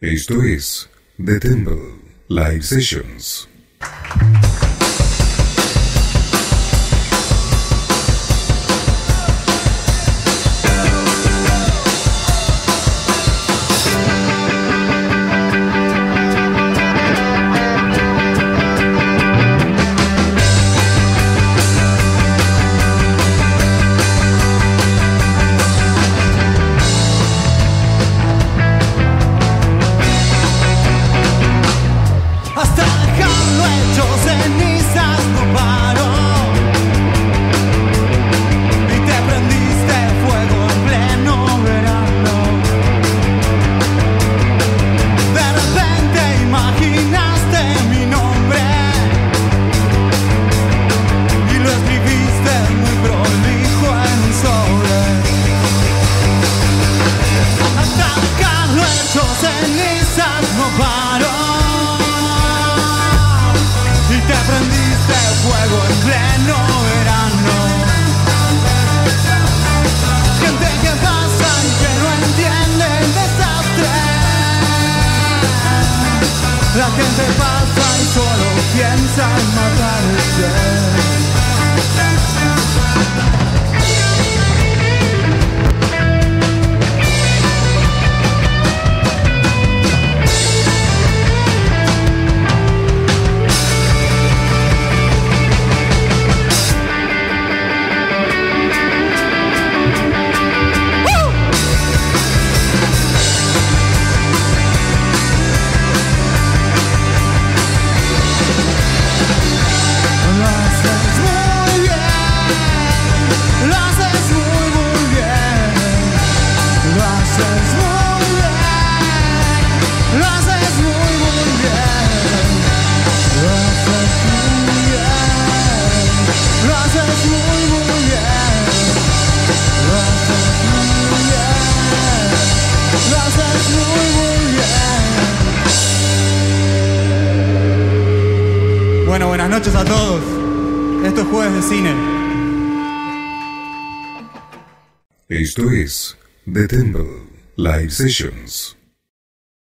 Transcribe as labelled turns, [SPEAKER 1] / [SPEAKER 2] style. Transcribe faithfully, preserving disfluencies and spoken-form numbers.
[SPEAKER 1] Esto es The Temple Live Sessions.
[SPEAKER 2] La gente pasa y solo piensa en matarse. Bueno, buenas noches a todos. Esto es Jueves de Cine.
[SPEAKER 1] Esto es The Temple Live Sessions.